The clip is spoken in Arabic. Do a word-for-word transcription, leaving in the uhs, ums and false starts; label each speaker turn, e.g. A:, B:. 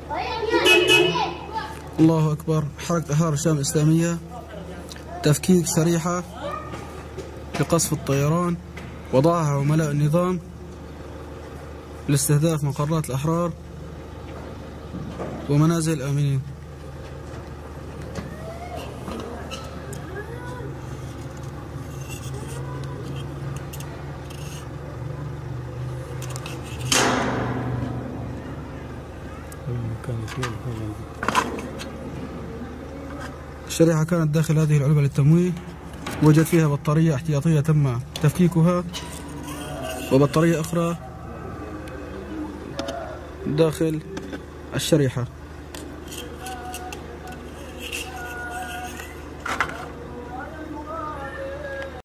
A: الله أكبر. حركة أحرار الشام الإسلامية تفكيك شريحة لقصف الطيران وضعها عملاء النظام لاستهداف مقرات الأحرار ومنازل الآمنين. الشريحة كانت داخل هذه العلبة للتمويه، وجد فيها بطارية احتياطية تم تفكيكها وبطارية أخرى داخل الشريحة.